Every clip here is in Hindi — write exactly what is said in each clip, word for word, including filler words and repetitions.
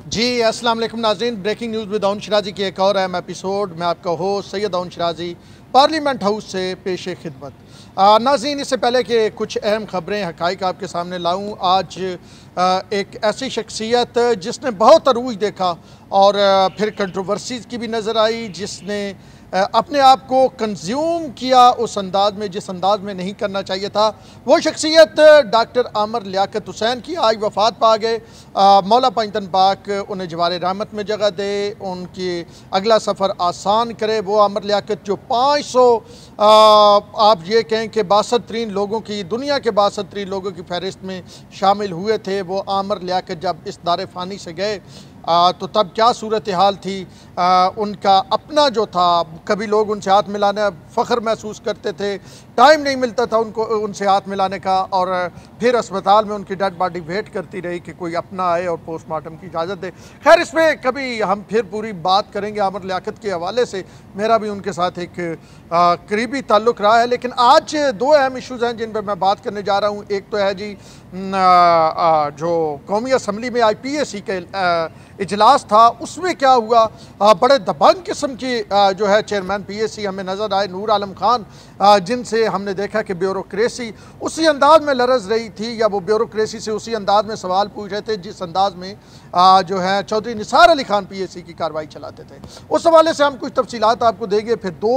जी अस्सलाम वालेकुम नाज़रीन, breaking news with Daud Shirazi की एक और अहम एपिसोड में आपका host Syed Daud Shirazi parliament house से पेश खिदमत। नाज़रीन, इससे पहले कि कुछ अहम ख़बरें हक़ाइक़ आपके सामने लाऊं, आज आ, एक ऐसी शख्सियत जिसने बहुत अरूज देखा और आ, फिर कंट्रोवर्सीज़ की भी नज़र आई, जिसने आ, अपने आप को कंज्यूम किया उस अंदाज में जिस अंदाज में नहीं करना चाहिए था। वो शख्सियत डॉक्टर आमर लियाकत हुसैन की आज वफ़ात पा गए। मौला पंजतन पाक उन्हें जवार रहमत में जगह दे, उनकी अगला सफ़र आसान करे। वो आमर लियाकत जो पाँच सौ आप ये कहें कि बासठ तरीन लोगों की दुनिया के बासठ तरीन लोगों की फहरिस्त में शामिल हुए थे, वो आमर लियाकत जब इस दारे फ़ानी से गए आ, तो तब क्या सूरत हाल थी। आ, उनका अपना जो था, कभी लोग उनसे हाथ मिलाने फ़ख्र महसूस करते थे, टाइम नहीं मिलता था उनको उनसे हाथ मिलाने का, और फिर अस्पताल में उनकी डेड बॉडी वेट करती रही कि कोई अपना आए और पोस्टमार्टम की इजाज़त दे। खैर, इसमें कभी हम फिर पूरी बात करेंगे। आमर लियाकत के हवाले से मेरा भी उनके साथ एक आ, करीबी ताल्लुक़ रहा है, लेकिन आज दो अहम इशूज़ हैं जिन पर मैं बात करने जा रहा हूँ। एक तो है जी आ, आ, जो कौमी असम्बली में आई पी ए सी के आ, इजलास था, उसमें क्या हुआ। आ, बड़े दबंग किस्म की आ, जो है चेयरमैन पी ए सी हमें नज़र आए, नूर आलम खान, आ, जिनसे हमने देखा कि ब्यूरोक्रेसी उसी अंदाज में लरज़ रही थी, या वो ब्यूरोक्रेसी से उसी अंदाज में सवाल पूछ रहे थे जिस अंदाज में आ, जो है Chaudhry Nisar Ali Khan P A C की कार्रवाई चलाते थे। उस हवाले से हम कुछ तफसीलात आपको देंगे। फिर दो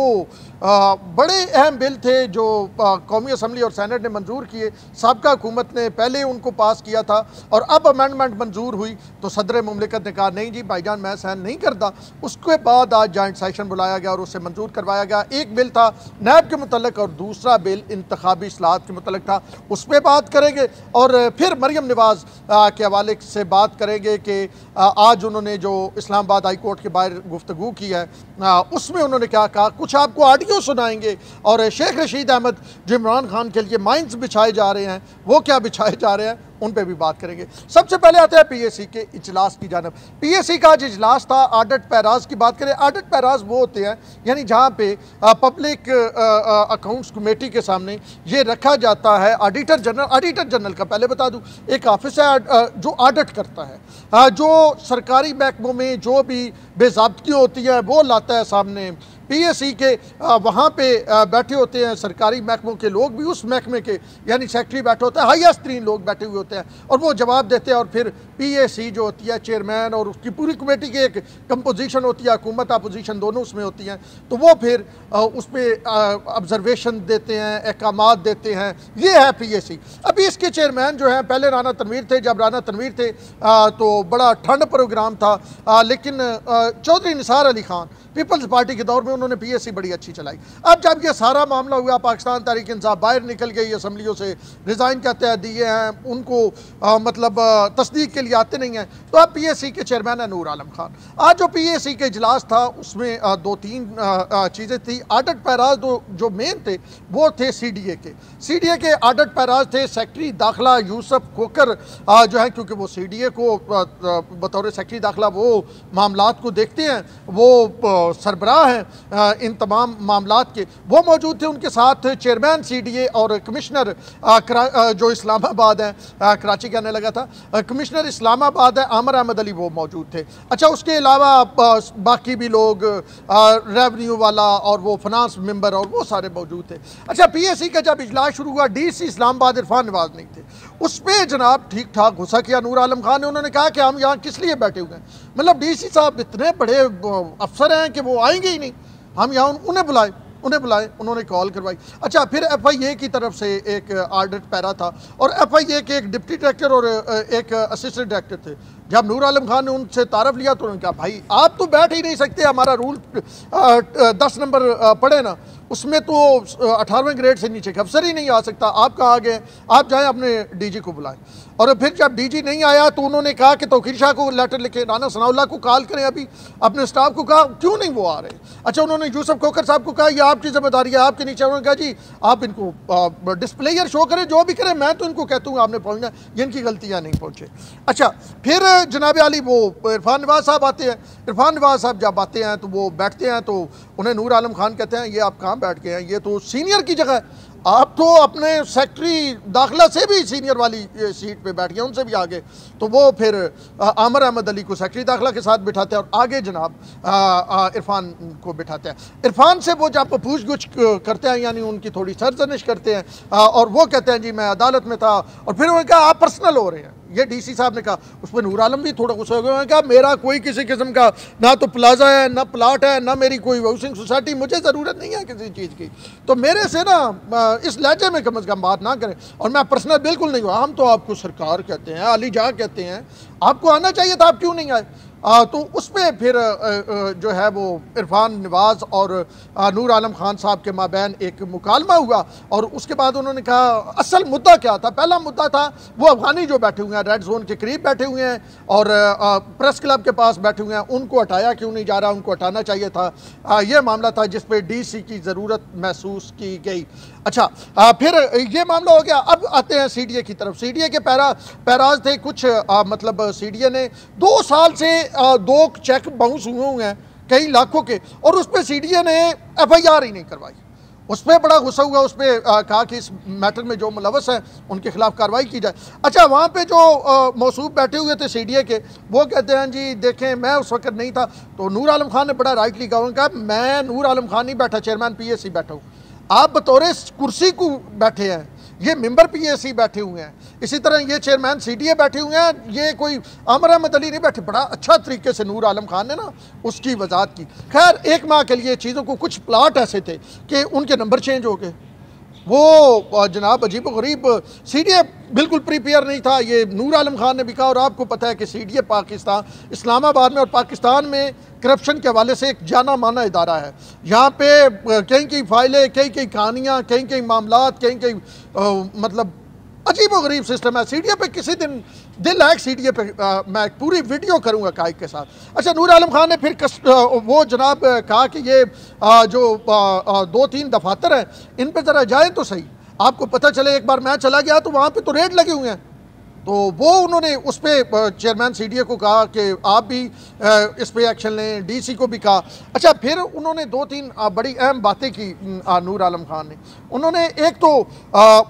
आ, बड़े अहम बिल थे जो कौमी असम्बली और सैनेट ने मंजूर किए। साबका हुकूमत ने पहले उनको पास किया था और अब अमेंडमेंट मंजूर हुई तो सदर मुमलिकत ने कहा नहीं जी भाईजान, मैं सहन नहीं करता। उसके बाद आज जॉइंट सेशन बुलाया गया और उससे मंजूर करवाया गया। एक बिल था नैब के मुतल्लिक और दूसरा बिल इंतखाबी इस्लाहत के मुतल्लिक था, उस पर बात करेंगे। और फिर मरियम नवाज़ के हवाले से बात करेंगे कि आज उन्होंने जो इस्लामाबाद हाई कोर्ट के बाहर गुफ्तगू की है, उसमें उन्होंने क्या कहा, कुछ आपको ऑडियो सुनाएंगे। और शेख रशीद अहमद जो इमरान खान के लिए माइंस बिछाए जा रहे हैं, वो क्या बिछाए जा रहे हैं, उन पे भी बात करेंगे। सबसे पहले आते हैं पी ए सी के इजलास की जानब। पी ए सी का आज इजलास था। ऑडिट पैराज की बात करें, ऑडिट पैराज वो होते हैं यानी जहाँ पे पब्लिक अकाउंट्स कमेटी के सामने ये रखा जाता है। ऑडिटर जनरल, ऑडिटर जनरल का पहले बता दूँ, एक ऑफिस है जो ऑडिट करता है, आ, जो सरकारी महकमों में जो भी बेज़ाब्तियाँ होती हैं वो लाता है सामने। पी ए सी के वहाँ पे आ, बैठे होते हैं सरकारी महकमों के लोग भी, उस महकमे के यानी सेक्रेटरी बैठे होते हैं, हाईएस्ट तरीन लोग बैठे हुए होते हैं और वो जवाब देते हैं। और फिर पी ए सी जो होती है, चेयरमैन और उसकी पूरी कमेटी की एक कंपोजिशन होती है, हुकूमत अपोजिशन दोनों उसमें होती हैं, तो वो फिर आ, उस पर ऑब्जर्वेशन देते हैं, अहकामात देते हैं। ये है पी ए सी। अभी इसके चेयरमैन जो हैं पहले राना तनवीर थे। जब राना तनवीर थे आ, तो बड़ा ठंड प्रोग्राम था, आ, लेकिन चौधरी निसार अली खान पीपल्स पार्टी के दौर में उन्होंने पी ए सी बड़ी अच्छी चलाई। अब जब ये सारा मामला हुआ, पाकिस्तान तहरीक इंसाफ बाहर निकल गई, असम्बलियों से रिज़ाइन कहते हैं दिए हैं, उनको आ, मतलब तस्दीक के लिए आते नहीं हैं, तो अब पी ए सी के चेयरमैन है नूर आलम खान। आज जो पी ए सी के इजलास था उसमें आ, दो तीन चीज़ें थी। ऑडिट पैराज दो जो मेन थे वो थे सी डी ए के सी डी ए के ऑडिट पैराज थे सेक्रेटरी दाखिला यूसुफ खोकर आ, जो है, क्योंकि वो सी डी ए को बतौर सेक्रेटरी दाखिला वो मामलात को देखते हैं, वो सरबराह हैं इन तमाम मामलात के, वो मौजूद थे। उनके साथ चेयरमैन सी डी ए और कमिश्नर जो इस्लामाबाद है, कराची के आने लगा था, कमिश्नर इस्लामाबाद है आमर अहमद अली, वो मौजूद थे। अच्छा, उसके अलावा बाकी भी लोग, रेवेन्यू वाला और वो फाइनेंस मेंबर और वो सारे मौजूद थे। अच्छा, पी ए सी का जब इजलास शुरू हुआ, डी सी इस्लामाबाद इरफान नवाज नहीं थे, उस पर जनाब ठीक ठाक गुस्सा किया नूर आलम खान ने। उन्होंने कहा कि हम यहाँ किस लिए बैठे हुए हैं, मतलब डी सी साहब इतने बड़े अफसर हैं कि वो आएंगे ही नहीं, हम यहाँ उन्हें बुलाए उन्हें बुलाए उन्होंने कॉल करवाई। अच्छा, फिर एफ आई ए की तरफ से एक ऑडिट पैरा था और एफ आई ए के एक डिप्टी डायरेक्टर और एक असिस्टेंट डायरेक्टर थे। जब नूर आलम खान ने उनसे तारफ लिया तो उन्होंने कहा भाई आप तो बैठ ही नहीं सकते, हमारा रूल दस नंबर पढ़े ना, उसमें तो अठारहवें ग्रेड से नीचे का अफसर ही नहीं आ सकता, आप कहाँ आ गए, आप जाएँ अपने डी जी को बुलाएं। और फिर जब डी जी नहीं आया तो उन्होंने कहा कि तौकीर शाह को लेटर लिखे, राना सनाउल्लाह को कॉल करें, अभी अपने स्टाफ को कहा क्यों नहीं वो आ रहे। अच्छा, उन्होंने यूसुफ खोकर साहब को कहा ये आपकी जिम्मेदारी है, आपके नीचे। उन्होंने कहा जी आप इनको डिस्प्लेयर शो करें, जो भी करें, मैं तो इनको कहता हूँ आपने पहुँचना, ये इनकी गलतियाँ नहीं पहुँचे। अच्छा, फिर जनाब आली वो इरफान नवाज साहब आते हैं। इरफान नवाज साहब जब आते हैं तो वो बैठते हैं तो उन्हें नूर आलम खान कहते हैं ये आप काम बैठ गए हैं, ये तो सीनियर की जगह है। आप तो अपने सेक्रेटरी दाखिला से भी सीनियर वाली सीट पे बैठ गए, उनसे भी आगे। तो वो फिर आमिर अहमद अली को सेक्रेटरी दाखिला के साथ बिठाते हैं और आगे जनाब इरफान को बिठाते हैं। इरफान से वो जब पूछ गुछ करते हैं, यानी उनकी थोड़ी सरजनिश करते हैं, आ, और वो कहते हैं जी मैं अदालत में था, और फिर उन्होंने कहा आप पर्सनल हो रहे हैं, ये डीसी साहब ने कहा। उस पर नूर आलम भी थोड़ा गुस्सा हो गया, उन्होंने कहा मेरा कोई किसी किस्म का ना तो प्लाजा है, ना प्लाट है, ना मेरी कोई हाउसिंग सोसाइटी, मुझे ज़रूरत नहीं है किसी चीज़ की, तो मेरे से ना इस लहजे में कम अज़ कम बात ना करें। और मैं पर्सनल बिल्कुल नहीं हुआ, हम तो आपको सरकार कहते हैं, अली जा कहते हैं, आपको आना चाहिए था, आप क्यों नहीं आए? आ, तो उस पर फिर आ, आ, जो है वो इरफान नवाज़ और आ, नूर आलम खान साहब के माबैन एक मुकालमा हुआ, और उसके बाद उन्होंने कहा असल मुद्दा क्या था। पहला मुद्दा था वो अफगानी जो बैठे हुए हैं, रेड जोन के करीब बैठे हुए हैं और आ, प्रेस क्लब के पास बैठे हुए हैं, उनको हटाया क्यों नहीं जा रहा, उनको हटाना चाहिए था। आ, ये मामला था जिस पर डी सी की ज़रूरत महसूस की गई। अच्छा, आ, फिर ये मामला हो गया। अब आते हैं सी डी ए की तरफ। सी डी ए के पैरा पैराज थे कुछ, आ, मतलब सी डी ए ने दो साल से आ, दो चेक बाउंस हुए हुए हैं कई लाखों के, और उस पर सी डी ए ने एफ आई आर ही नहीं करवाई। उस पर बड़ा गुस्सा हुआ, उस पर कहा कि इस मैटर में जो मुलवस है उनके खिलाफ कार्रवाई की जाए। अच्छा, वहाँ पे जो मौसूफ बैठे हुए थे सी डी ए के, वो कहते हैं जी देखें मैं उस वक्त नहीं था। तो नूर आलम खान ने बड़ा राइटली कहा, मैं नूर आलम खान नहीं बैठा, चेयरमैन पी एस सी बैठा हूँ, आप बतौर कुर्सी को बैठे हैं, ये मेंबर पी एस सी बैठे हुए हैं, इसी तरह ये चेयरमैन सी डी ए बैठे हुए हैं, ये कोई आमिर अहमद अली नहीं बैठे। बड़ा अच्छा तरीके से नूर आलम खान ने ना उसकी वजाहत की। खैर एक माह के लिए चीज़ों को, कुछ प्लाट ऐसे थे कि उनके नंबर चेंज हो गए, वो जनाब अजीब गरीब, सी डी ए बिल्कुल प्रिपेयर नहीं था, ये नूर आलम खान ने भी कहा। और आपको पता है कि C D A Pakistan, Islamabad में और पाकिस्तान में करप्शन के हवाले से एक जाना माना इदारा है। यहाँ पे कई कई फाइलें, कई कई कहानियाँ, कई कई मामलात, कई कई मतलब अजीब व गरीब सिस्टम है। सी डी ए पे किसी दिन दिल है सी डी ए पे आ, मैं पूरी वीडियो करूँगा काइक के साथ। अच्छा, नूर आलम खान ने फिर कस, आ, वो जनाब कहा कि ये आ, जो आ, आ, दो तीन दफातर हैं इन पे ज़रा जाए तो सही, आपको पता चले। एक बार मैं चला गया तो वहाँ पे तो रेड लगे हुए हैं, तो वो उन्होंने उस पर चेयरमैन सी डी ए को कहा कि आप भी इस पर एक्शन लें, डी सी को भी कहा। अच्छा, फिर उन्होंने दो तीन बड़ी अहम बातें की नूर आलम खान ने। उन्होंने एक तो आ,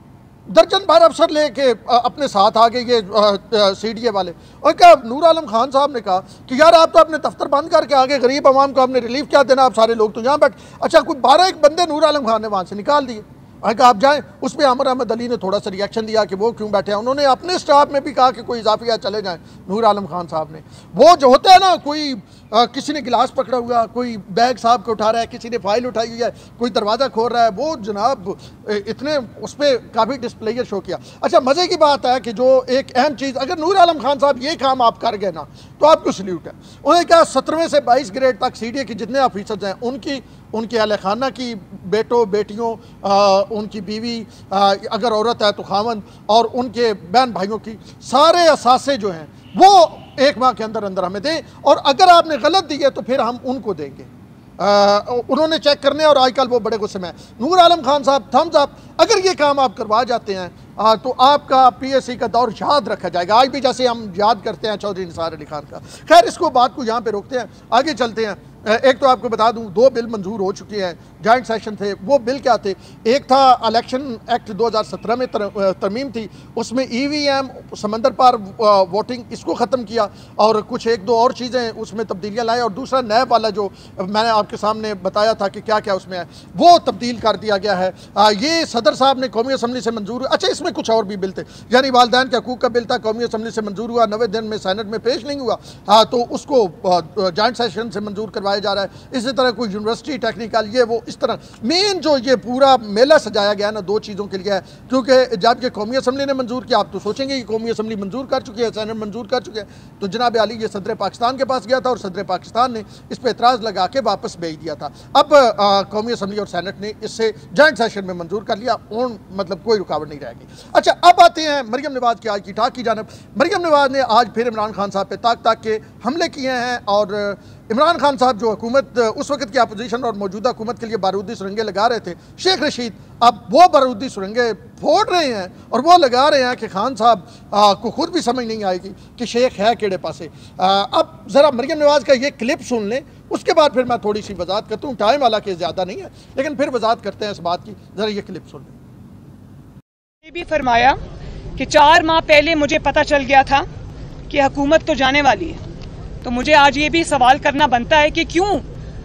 दर्जन बार अफसर लेके अपने साथ आ गए ये सी डी ए वाले, और क्या नूर आलम खान साहब ने कहा कि यार आप तो अपने दफ्तर बंद करके आगे, गरीब आवाम को आपने रिलीफ क्या देना, आप सारे लोग तो यहाँ बैठ। अच्छा, कोई बारह एक बंदे नूर आलम खान ने वहाँ से निकाल दिए, कहा आप जाएं। उस पर आमिर अहमद अली ने थोड़ा सा रिएक्शन दिया कि वो क्यों बैठे हैं। उन्होंने अपने स्टाफ में भी कहा कि कोई इजाफिया चले जाएं। नूर आलम खान साहब ने, वो जो होता है ना, कोई आ, किसी ने गिलास पकड़ा हुआ, कोई बैग साहब को उठा रहा है, किसी ने फाइल उठाई हुई है, कोई दरवाज़ा खोल रहा है, वो जनाब इतने उस पर काफ़ी डिस्प्लेयर शो किया। अच्छा, मज़े की बात है कि जो एक अहम चीज़, अगर नूर आलम खान साहब ये काम आप कर गए ना तो आपको सल्यूट है। उन्होंने कहा सत्रहवें से बाईस ग्रेड तक सी डी ए के जितने ऑफिसर्स हैं उनकी, उनके अहल खाना की बेटों बेटियों, आ, उनकी बीवी, आ, अगर औरत है तो खावंद, और उनके बहन भाइयों की सारे असासे जो हैं वो एक माह के अंदर अंदर हमें दें, और अगर आपने गलत दी है तो फिर हम उनको देंगे। आ, उन्होंने चेक करने, और आजकल वो बड़े गुस्से में। नूर आलम खान साहब थम्स अप, अगर ये काम आप करवा जाते हैं आ, तो आपका पी एस सी का दौर याद रखा जाएगा, आज भी जैसे हम याद करते हैं चौधरी निसार अली खान का। खैर इसको बात को यहाँ पे रोकते हैं, आगे चलते हैं। एक तो आपको बता दूं दो बिल मंजूर हो चुके हैं, जॉइंट सेशन थे। वो बिल क्या थे? एक था इलेक्शन एक्ट दो हज़ार सत्रह में तर, तरमीम थी, उसमें ई वी एम, समंदर पार वोटिंग, इसको ख़त्म किया, और कुछ एक दो और चीज़ें उसमें तब्दीलियाँ लाई, और दूसरा नैब वाला जो मैंने आपके सामने बताया था कि क्या क्या उसमें है, वो तब्दील कर दिया गया है। आ, ये सदर साहब ने कौमी असम्बली से मंजूर। अच्छा, इसमें कुछ और भी बिल थे, यानी वालदैन के हकूक़ का बिल था, कौमी असम्बली से मंजूर हुआ, नवे दिन में सैनेट में पेश नहीं हुआ, हाँ तो उसको जॉइंट सेशन से मंजूर करवाया जा रहा है। इसी तरह कोई यूनिवर्सिटी टेक्निकल, ये वो, इस तरह मेन जो ये पूरा मेला सजाया गया ना दो चीज़ों के लिए है, क्योंकि जब ये कौमी असम्बली ने मंजूर किया, आप तो सोचेंगे कि कौमी असम्बली मंजूर कर चुकी है, सैनेट मंजूर कर चुके हैं, तो जनाब अली ये सदर पाकिस्तान के पास गया था, और सदर पाकिस्तान ने इस पर एतराज़ लगा के वापस भेज दिया था। अब कौमी असम्बली और सैनेट ने इससे जॉइंट सेशन में मंजूर कर लिया, उन मतलब कोई रुकावट नहीं रहेगी। अच्छा, अब आते हैं मरियम नवाज़ की आज की टाक की जानब। मरियम नवाज़ ने आज फिर इमरान खान साहब पे ताक ताक के हमले किए हैं, और इमरान खान साहब जो हुकूमत उस वक्त की अपोजिशन और मौजूदा हुकूमत के लिए बारूदी सुरंगें लगा रहे थे, शेख रशीद अब वो बारूदी सुरंगें फोड़ रहे हैं और वो लगा रहे हैं कि खान साहब आ, को खुद भी समझ नहीं आएगी कि शेख है केड़े पासे। अब ज़रा मरियम नवाज़ का ये क्लिप सुन लें, उसके बाद फिर मैं थोड़ी सी वजाहत करता हूँ। टाइम हालांकि ज़्यादा नहीं है, लेकिन फिर वजाहत करते हैं इस बात की। ज़रा ये क्लिप सुन लें। ये भी फरमाया कि चार माह पहले मुझे पता चल गया था कि हुकूमत तो जाने वाली है, तो मुझे आज ये भी सवाल करना बनता है कि क्यों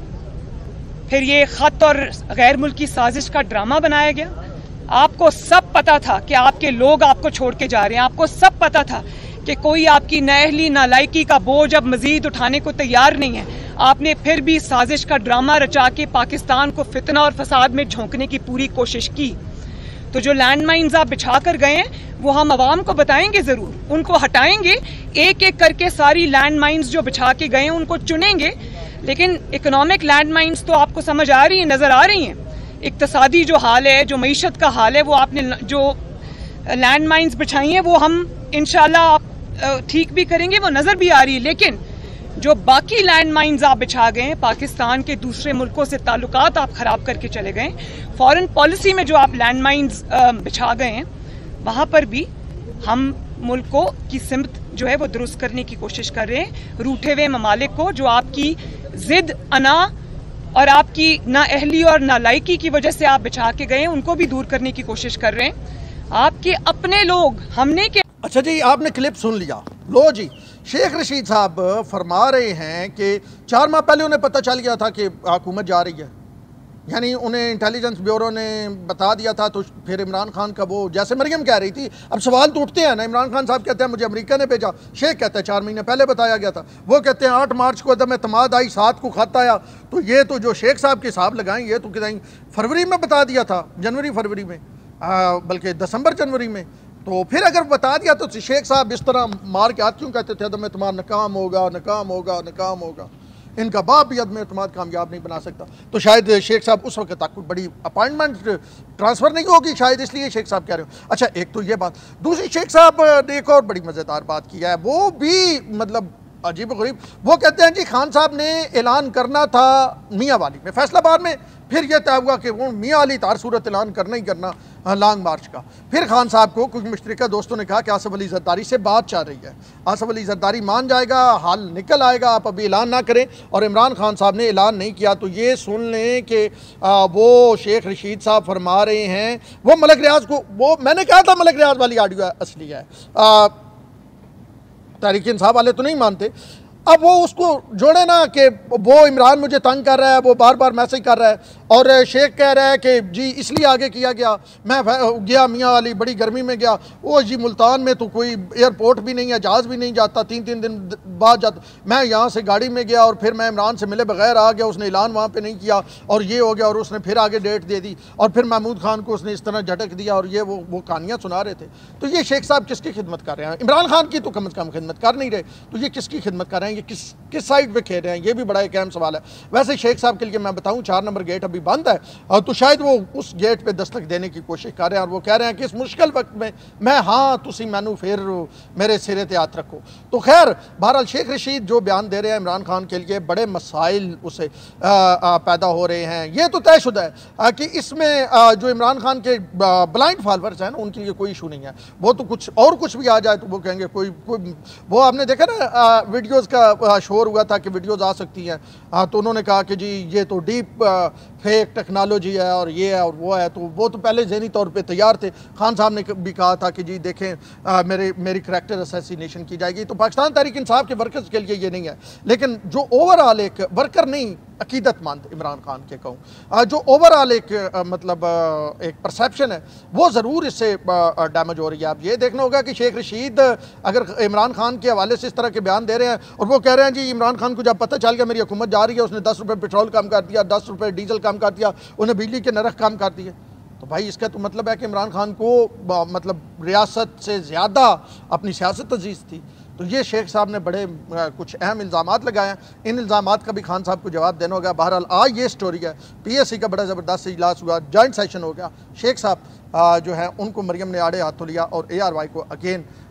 फिर ये खत और गैर मुल्की साजिश का ड्रामा बनाया गया। आपको सब पता था कि आपके लोग आपको छोड़ के जा रहे हैं, आपको सब पता था कि कोई आपकी नाअहली नालायकी का बोझ अब मजीद उठाने को तैयार नहीं है। आपने फिर भी साजिश का ड्रामा रचा के पाकिस्तान को फितना और फसाद में झोंकने की पूरी कोशिश की। तो जो लैंड माइन्स आप बिछा कर गए हैं वो हम आवाम को बताएंगे, ज़रूर उनको हटाएंगे, एक एक करके सारी लैंड माइन्स जो बिछा के गए हैं उनको चुनेंगे। लेकिन इकोनॉमिक लैंड माइन्स तो आपको समझ आ रही है, नज़र आ रही हैं। इक्तसादी जो हाल है, जो मईशत का हाल है, वो आपने जो लैंड माइन्स बिछाई हैं वो हम इंशाल्लाह ठीक भी करेंगे, वो नज़र भी आ रही है। लेकिन जो बाकी लैंड माइन्स आप बिछा गए हैं, पाकिस्तान के दूसरे मुल्कों से ताल्लुकात आप खराब करके चले गए, फॉरेन पॉलिसी में जो आप लैंड माइन्स बिछा गए हैं, वहाँ पर भी हम मुल्क को की सिमत जो है वो दुरुस्त करने की कोशिश कर रहे हैं। रूठे हुए ममालिक को जो आपकी जिद, अना और आपकी नाअहली और नालायकी की वजह से आप बिछा के गए हैं, उनको भी दूर करने की कोशिश कर रहे हैं। आपके अपने लोग हमने के अच्छा जी, आपने क्लिप सुन लिया। लो जी, शेख रशीद साहब फरमा रहे हैं कि चार माह पहले उन्हें पता चल गया था कि हुकूमत जा रही है, यानी उन्हें इंटेलिजेंस ब्यूरो ने बता दिया था। तो फिर इमरान खान का वो, जैसे मरियम कह रही थी, अब सवाल तो उठते हैं ना। इमरान खान साहब कहते हैं मुझे अमेरिका ने भेजा, शेख कहते हैं चार महीने पहले बताया गया था। वो कहते हैं आठ मार्च को अदम एतमाद आई, सात को खत आया। तो ये तो जो शेख साहब के हिसाब लगाएं, ये तो कहीं फरवरी में बता दिया था, जनवरी फरवरी में, बल्कि दिसंबर जनवरी में। तो फिर अगर बता दिया तो शेख साहब इस तरह मार के हाथ क्यों कहते थे अदम एतमाद नाकाम होगा, नाकाम होगा, नाकाम होगा, इनका बाप भी अदम एतमाद कामयाब नहीं बना सकता। तो शायद शेख साहब उस वक्त तक बड़ी अपॉइंटमेंट ट्रांसफ़र नहीं होगी, शायद इसलिए शेख साहब कह रहे हो। अच्छा, एक तो ये बात। दूसरी, शेख साहब ने एक और बड़ी मज़ेदार बात की है, वो भी मतलब अजीब गरीब। वो कहते हैं जी खान साहब ने ऐलान करना था मियाँ वाली में, फैसलाबाद में, फिर यह तय हुआ कि वो मियाँ वाली तार सूरत ऐलान करना ही करना लॉन्ग मार्च का। फिर खान साहब को कुछ मुश्तरका दोस्तों ने कहा कि आसफ अली जरदारी से बात चल रही है, आसफ अली जरदारी मान जाएगा, हाल निकल आएगा, आप अभी ऐलान ना करें। और इमरान खान साहब ने ऐलान नहीं किया। तो ये सुन लें कि वो शेख रशीद साहब फरमा रहे हैं, वो मलक रियाज को, वो मैंने कहा था मलक रियाज वाली ऑडियो असली है, तहरीक इंसाफ वाले तो नहीं मानते। अब वो उसको जोड़े ना कि वो इमरान मुझे तंग कर रहा है, वो बार बार मैसेज कर रहा है, और शेख कह रहा है कि जी इसलिए आगे किया गया, मैं गया मियाँ वाली, बड़ी गर्मी में गया, वो जी मुल्तान में तो कोई एयरपोर्ट भी नहीं है, जहाज़ भी नहीं जाता, तीन तीन दिन बाद जाता, मैं यहाँ से गाड़ी में गया और फिर मैं इमरान से मिले बगैर आ गया, उसने ऐलान वहाँ पर नहीं किया और ये हो गया, और उसने फिर आगे डेट दे दी, और फिर महमूद खान को उसने इस तरह झटक दिया, और ये वो वो कहानियाँ सुना रहे थे। तो ये शेख साहब किसकी खिदमत कर रहे हैं? इमरान खान की तो कम अज़ कम खिदमत कर नहीं रहे, तो ये किसकी खिदमत कर रहे हैं? ये किस किस साइड पे खेल रहे हैं? ये भी बड़ा एक अहम सवाल है। वैसे शेख साहब के लिए मैं बताऊं, चार नंबर गेट अभी बंद है, और तो शायद वो उस गेट पे दस्तक देने की कोशिश कर रहे हैं, और वो कह रहे हैं कि इस मुश्किल वक्त में मैं, हाँ तुसी मैनू फिर मेरे सिरे ते हाथ रखो। तो खैर बहरहाल शेख रशीद जो बयान दे रहे हैं इमरान खान के लिए, बड़े मसाइल उसे आ, आ, पैदा हो रहे हैं। ये तो तयशुदा है आ, कि इसमें आ, जो इमरान खान के ब्लाइंड फॉलोअर्स हैं ना, उनके लिए कोई इशू नहीं है। वो तो कुछ और कुछ भी आ जाए तो वो कहेंगे कोई कोई वो आपने देखा ना वीडियोज़ का शोर हुआ था कि वीडियोस आ सकती हैं, हाँ तो उन्होंने कहा कि जी ये तो डीप फेक टेक्नोलॉजी है और ये है और वो है। तो वो तो पहले ज़हनी तौर पे तैयार थे। खान साहब ने भी कहा था कि जी देखें आ, मेरे मेरी करैक्टर असैसिनेशन की जाएगी। तो पाकिस्तान तहरीक इंसाफ के वर्कर्स के लिए ये नहीं है, लेकिन जो ओवरऑल एक वर्कर नहीं, अकीदतमंद इमरान खान के कहूँ, जो ओवरऑल एक आ, मतलब आ, एक परसेप्शन है, वो ज़रूर इससे डैमेज हो रही है। आप ये देखना होगा कि शेख रशीद अगर इमरान खान के हवाले से इस तरह के बयान दे रहे हैं और वो कह रहे हैं जी इमरान खान को जब पता चल गया मेरी हुकूमत जा रही है, उसने दस रुपये पेट्रोल कम कर दिया, दस रुपये डीजल कम कर दिया, उन्हें बिजली के नरख कम कर दिए, तो भाई इसका तो मतलब है कि इमरान खान को मतलब रियासत से ज़्यादा अपनी सियासत अजीज़ थी। तो ये शेख साहब ने बड़े आ, कुछ अहम इल्ज़ामात लगाए हैं। इन इल्ज़ामात का भी खान साहब को जवाब देना होगा। बहरहाल आज ये स्टोरी है, पी एस सी का बड़ा ज़बरदस्त इजलास हुआ, जॉइंट सेशन हो गया, शेख साहब आ, जो है उनको मरियम ने आड़े हाथों लिया और ए आर वाई को अगेन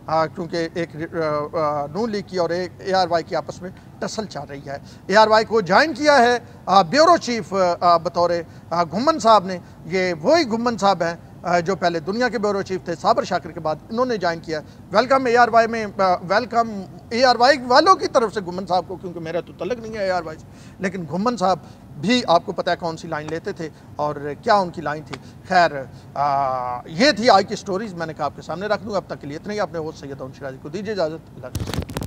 क्योंकि एक नून लीग की और एक ए आर वाई की आपस में टसल चल रही है। ए आर वाई को ज्वाइन किया है ब्यूरो चीफ बतौर घुम्मन साहब ने। ये वही घुम्मन साहब हैं जो पहले दुनिया के ब्यूरो चीफ थे, साबर शाकिर के बाद इन्होंने ज्वाइन किया। वेलकम ए आर वाई में, वेलकम ए आर वाई वालों की तरफ से घुम्मन साहब को, क्योंकि मेरा तो तल्लुक नहीं है ए आर वाई से, लेकिन घुम्मन साहब भी आपको पता है कौन सी लाइन लेते थे और क्या उनकी लाइन थी। खैर ये थी आज की स्टोरीज, मैंने कहा आपके सामने रख दूँ। अब तक के लिए इतना ही। अपने होस्ट सैयद दाऊद शिराजी को दीजिए इजाज़त।